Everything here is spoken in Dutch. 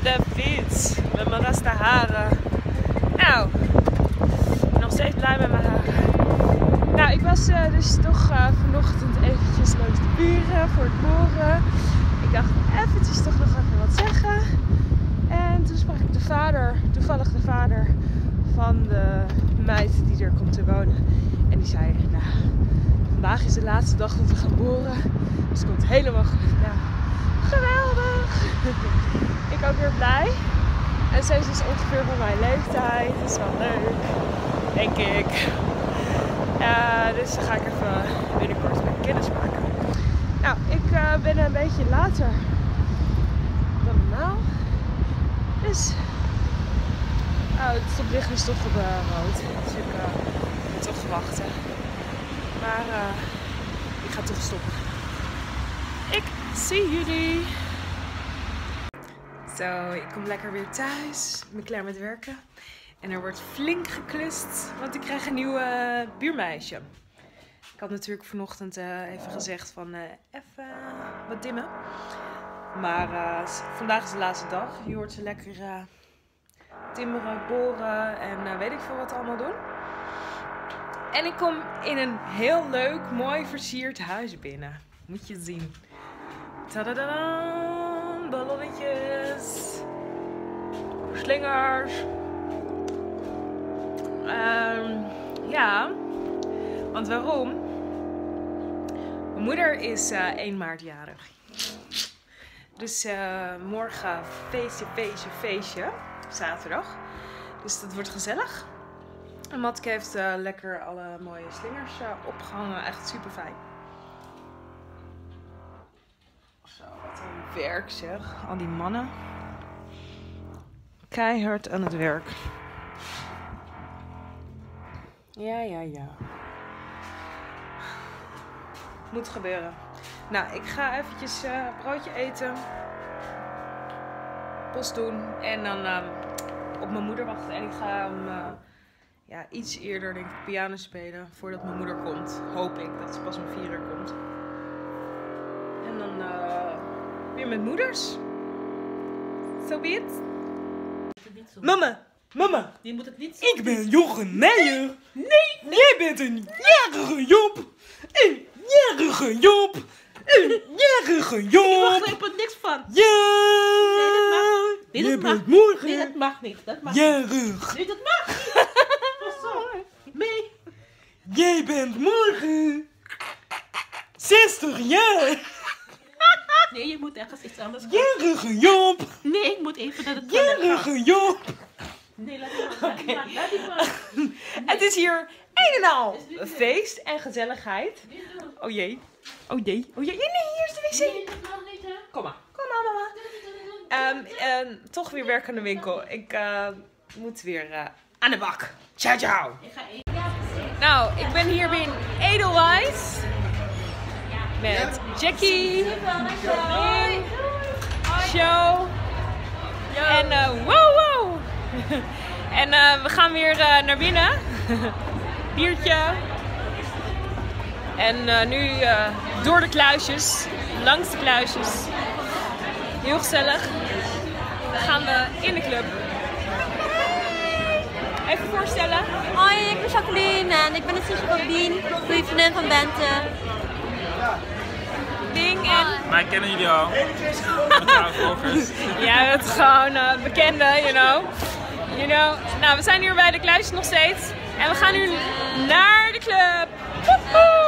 de fiets met mijn rasta haren. Nou, ik ben nog steeds blij met mijn haren. Nou, ik was dus toch vanochtend eventjes langs de buren voor het boren. Ik dacht eventjes toch nog even wat zeggen. En toen sprak ik toevallig de vader van de meid die er komt te wonen. En die zei, nou, vandaag is de laatste dag dat we gaan boren. Dus het komt helemaal goed. Nou, geweldig! Ik ook weer blij. En zij is dus ongeveer van mijn leeftijd. Dat is wel leuk, denk ik. Dus dan ga ik even binnenkort met kennis maken. Nou, ik ben een beetje later dan normaal. Dus het stoplicht is toch op rood. Dus ik moet toch wachten. Maar ik ga toch stoppen. Ik zie jullie. Zo, ik kom lekker weer thuis. Ik ben klaar met werken. En er wordt flink geklust, want ik krijg een nieuw buurmeisje. Ik had natuurlijk vanochtend even gezegd van even wat dimmen. Maar vandaag is de laatste dag. Je hoort ze lekker timmeren, boren en weet ik veel wat allemaal doen. En ik kom in een heel leuk, mooi versierd huis binnen. Moet je zien. Tadadadam, ballonnetjes, slingers. Ja, want waarom? Mijn moeder is 1 maart jarig. Dus morgen feestje, zaterdag. Dus dat wordt gezellig. En Matke heeft lekker alle mooie slingers opgehangen. Echt super fijn. Zo, wat een werk zeg. Al die mannen. Keihard aan het werk. Ja. Moet gebeuren. Nou, ik ga eventjes broodje eten. Post doen. En dan op mijn moeder wachten. En ik ga iets eerder denk ik piano spelen. Voordat mijn moeder komt. Hoop ik dat ze pas om 4 uur komt. En dan weer met moeders. So be it. Mama. Die moet ik niet zeggen. Ik ben Jochem Meijer. Nee, jij bent een jarige Job. Een jarige Job. Een jarige Job. Ik begrijp er niks van. Ja. Nee, je bent morgen. Nee, dat mag niet. Jarig. Nee, dat mag niet. Pas op. Nee. Jij bent morgen 60 jaar. Nee, je moet ergens iets anders gaan. Jarige Job. Nee, ik moet even naar het toilet gaan. Jarige Job. Nee, laat die maar. Laat die maar. Het is hier een en al een feest en gezelligheid. Oh jee. Nee, hier is de wc. Nee, dat mag niet, hè. Kom maar, mama. Toch weer werk aan de winkel. Ik moet weer aan de bak. Ciao. Ik ga eten. Nou, ik ben hier bij Edelweiss. Met Jackie. Ring. Show. En wow. En we gaan weer naar binnen. Biertje. En nu door de kluisjes. Langs de kluisjes. Heel gezellig. Dan gaan we in de club. Even voorstellen. Hoi, ik ben Jacqueline en ik ben de zusje van Bien, goede vriendin van Bente. Ding en... Maar kennen jullie al? Met jouw volgers. Ja, het is gewoon bekende, you know. Nou, we zijn hier bij de kluisjes nog steeds. En we gaan nu naar de club. Woehoe!